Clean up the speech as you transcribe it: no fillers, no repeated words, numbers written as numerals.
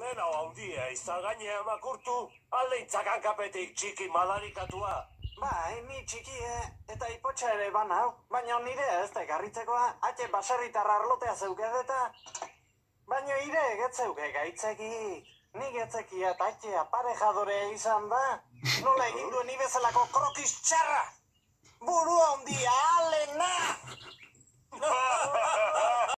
Lehen hau handia, izan gainea makurtu, aldeintzak hankapetik txiki madarikatua. Bai, ni txikie, eta ipotxa ere banau, baina nire ez da garritzekoa, ate baserritarra arlotea zeukadeta. Baina ire getzeuke gaitzeki, ni getzekia eta atea parejadorea izan da, nola egin duen bezalako krokis txarra. Burua handia, alena!